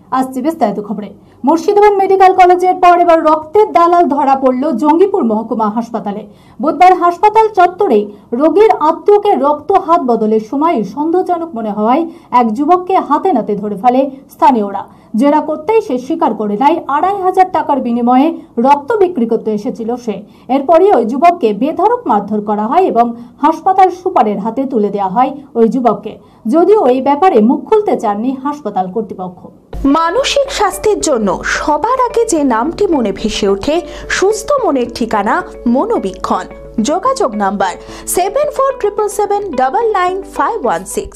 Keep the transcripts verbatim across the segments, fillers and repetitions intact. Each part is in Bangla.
আসছে বিস্তারিত খবরে। মুর্শিদাবাদ মেডিকেল কলেজের পর এবার রক্তের দালাল ধরা পড়ল জঙ্গিপুর মহকুমা হাসপাতালে। বুধবার হাসপাতাল চত্বরে রোগীর আত্মীয়কে রক্ত হাত বদলের সময় সন্দেহজনক মনে হওয়ায় এক যুবককে হাতে নাতে ধরে ফেলে স্থানীয়রা। জেরা করতেই সে স্বীকার করে নেয় আড়াই হাজার টাকার বিনিময়ে রক্ত বিক্রি করতে এসেছিল সে। এরপরই ওই যুবককে বেধড়ক মারধর করা হয় এবং হাসপাতাল সুপারের হাতে তুলে দেওয়া হয় ওই যুবককে, যদিও এই ব্যাপারে মুখ খুলতে চাননি হাসপাতাল কর্তৃপক্ষ। মানসিক স্বাস্থ্যের জন্য সবার আগে যে নামটি মনে ভেসে ওঠে সুস্থ মনের ঠিকানা মনোবীক্ষণ। যোগাযোগ number seven four triple seven double nine five one six.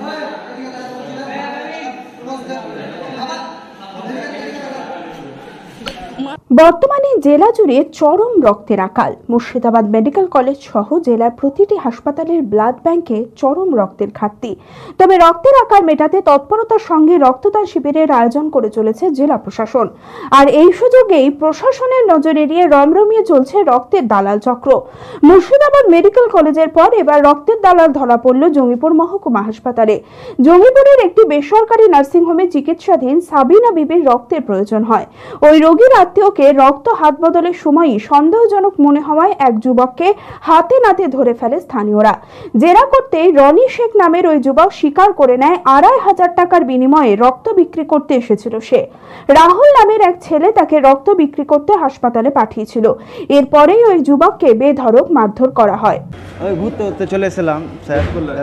বর্তমানে জেলা জুড়ে চরম রক্তের আকাল। মুর্শিদাবাদ মেডিকেল কলেজ সহ জেলার প্রতিটি হাসপাতালের ব্লাড ব্যাংকে চরম রক্তের ঘাটতি। তবে রক্তের আকাল মেটাতে তৎপরতার সঙ্গে রক্তদান শিবিরের আয়োজন করে চলেছে জেলা প্রশাসন। আর এই সুযোগেই প্রশাসনের নজর এড়িয়ে রমরমিয়ে চলছে রক্তের দালাল চক্র। মুর্শিদাবাদ মেডিকেল কলেজের পর এবার রক্তের দালাল ধরা পড়ল জঙ্গিপুর মহকুমা হাসপাতালে। জঙ্গিপুরের একটি বেসরকারি নার্সিংহোমে চিকিৎসাধীন সাবিনা বিবির রক্তের প্রয়োজন হয়। ওই রোগীর আত্মীয়কে রক্ত হাত বদলের সময়ই সন্দেহজনক মনে হওয়ায় এক যুবককে হাতে নাতে ধরে ফেলে স্থানীয়রা। জেরা করতে রনি শেখ নামের ওই যুবক স্বীকার করে নেয় আড়াই হাজার টাকার বিনিময়ে রক্ত বিক্রি করতে এসেছিল সে। রাহুল নামের এক ছেলে তাকে রক্ত বিক্রি করতে হাসপাতালে পাঠিয়েছিল। এরপরেই ওই যুবককে বেধড়ক মারধর করা হয়। ওই ঘুরতে ঘুরতে চলে এসেছিলাম স্যার,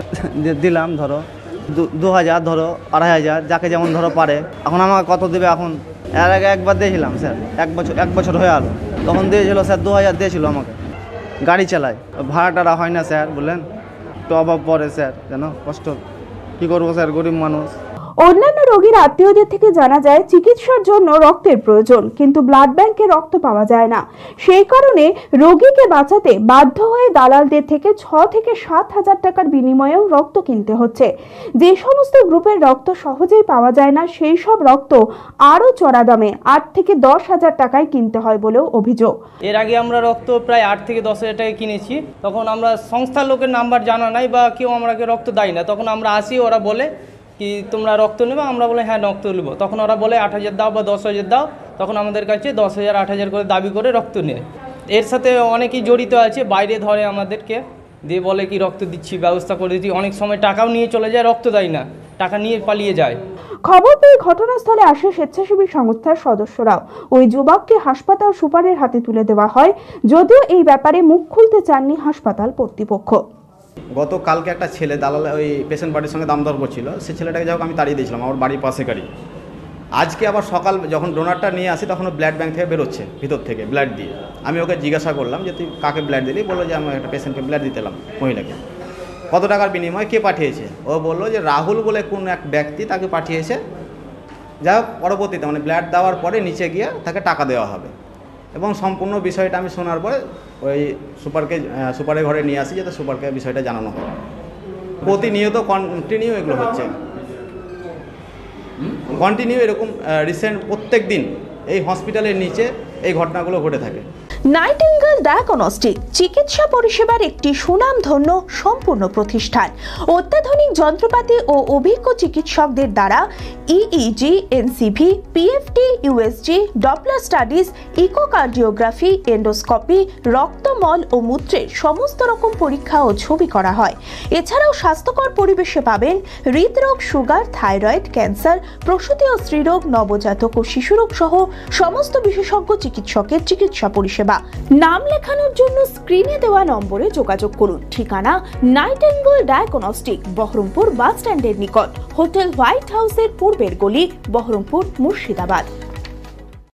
দিলাম ধরো দু হাজার ধরো আড়াই হাজার যাকে যেমন ধরো পারে। এখন আমাকে কত দেবে? এখন এর আগে একবার দিয়েছিলাম স্যার, এক বছর এক বছর হয়ে গেল, তখন দিয়েছিল স্যার দু হাজার দিয়েছিল আমাকে। গাড়ি চালাই, ভাড়া টাড়া হয় না স্যার, বললেন তো অভাব পড়ে স্যার, যেন কষ্ট কী করবো স্যার, গরিব মানুষ। অন্যান্য রোগীর আত্মীয়দের থেকে জানা যায় চিকিৎসার জন্য রক্তের প্রয়োজন, কিন্তু ব্লাড ব্যাংকে রক্ত পাওয়া যায় না। সেই কারণে রোগীকে বাঁচাতে বাধ্য হয়ে দালালদের থেকে ছ থেকে সাত হাজার টাকার বিনিময়েও রক্ত কিনতে হচ্ছে। যে সমস্ত গ্রুপের রক্ত সহজেই পাওয়া যায় না সেই সব রক্ত আরও চড়া দামে আট থেকে দশ হাজার টাকায় কিনতে হয় বলেও অভিযোগ। এর আগে আমরা রক্ত প্রায় আট থেকে দশ হাজার টাকায় কিনেছি। তখন আমরা সংস্থার লোকের নাম্বার জানা নাই বা কেউ আমাকে রক্ত দেয় না। তখন আমরা আসি, ওরা বলে কি তোমরা রক্ত নেবে? আমরা বলে হ্যাঁ রক্ত নেবো। তখন ওরা বলে আট হাজার দাও বা দশ হাজার দাও। তখন আমাদের কাছে দশ হাজার আট হাজার করে দাবি করে রক্ত নেয়। এর সাথে অনেকেই জড়িত আছে, বাইরে ধরে আমাদেরকে দিয়ে বলে কি রক্ত দিচ্ছি, ব্যবস্থা করে দিচ্ছি। অনেক সময় টাকাও নিয়ে চলে যায়, রক্ত দেয় না, টাকা নিয়ে পালিয়ে যায়। খবর পেয়ে ঘটনাস্থলে আসে স্বেচ্ছাসেবী সংস্থার সদস্যরাও। ওই যুবককে হাসপাতাল সুপারের হাতে তুলে দেওয়া হয়, যদিও এই ব্যাপারে মুখ খুলতে চাননি হাসপাতাল কর্তৃপক্ষ। গতকালকে একটা ছেলে দালাল ওই পেশেন্ট পার্টির সঙ্গে দাম দর করছিল, সে ছেলেটাকে যাই হোক আমি তাড়িয়ে দিয়েছিলাম, আমার বাড়ির পাশে গাড়ি। আজকে আবার সকাল যখন ডোনারটা নিয়ে আসি তখন ব্লাড ব্যাংক থেকে বেরোচ্ছে ভিতর থেকে ব্লাড দিয়ে। আমি ওকে জিজ্ঞাসা করলাম যে তুই কাকে ব্লাড দিলি? বললো যে আমি একটা পেশেন্টকে ব্লাড দিতে এলাম, মহিলাকে। কত টাকার বিনিময়ে কে পাঠিয়েছে? ও বললো যে রাহুল বলে কোন এক ব্যক্তি তাকে পাঠিয়েছে। যাই হোক পরবর্তীতে মানে ব্লাড দেওয়ার পরে নিচে গিয়ে তাকে টাকা দেওয়া হবে। এবং সম্পূর্ণ বিষয়টা আমি শোনার পরে ওই সুপারকে সুপারের ঘরে নিয়ে আসি যাতে সুপারকে বিষয়টা জানানো হয়। প্রতিনিয়ত কন্টিনিউ এগুলো হচ্ছে, কন্টিনিউ এরকম রিসেন্ট প্রত্যেক দিন এই হসপিটালের নিচে এই ঘটনাগুলো ঘটে থাকে। নাইটিঙ্গেল ডায়াগনস্টিক চিকিৎসা পরিষেবার একটি সুনামধন্য সম্পূর্ণ প্রতিষ্ঠান। অত্যাধুনিক যন্ত্রপাতি ও অভিজ্ঞ চিকিৎসকদের দ্বারা EEG, NCV, PFT, USG, Doppler studies, echocardiography, endoscopy, রক্তমল ও মূত্রের সমস্ত রকম পরীক্ষা ও ছবি করা হয়। এছাড়াও স্বাস্থ্যকর পরিবেশে পাবেন হৃদরোগ, সুগার, থাইরয়েড, ক্যান্সার, প্রসূতি ও স্ত্রীরোগ, নবজাতক ও শিশুরোগ সহ সমস্ত বিশেষজ্ঞ চিকিৎসকের চিকিৎসা পরিষেবা। নাম লেখানোর জন্য স্ক্রিনে দেওয়া নম্বরে যোগাযোগ করুন। ঠিকানা নাইটিঙ্গেল ডায়াগনস্টিক, বহরমপুর বাস স্ট্যান্ডের নিকট, হোটেল হোয়াইট হাউসের পূর্বের গলি, বহরমপুর, মুর্শিদাবাদ।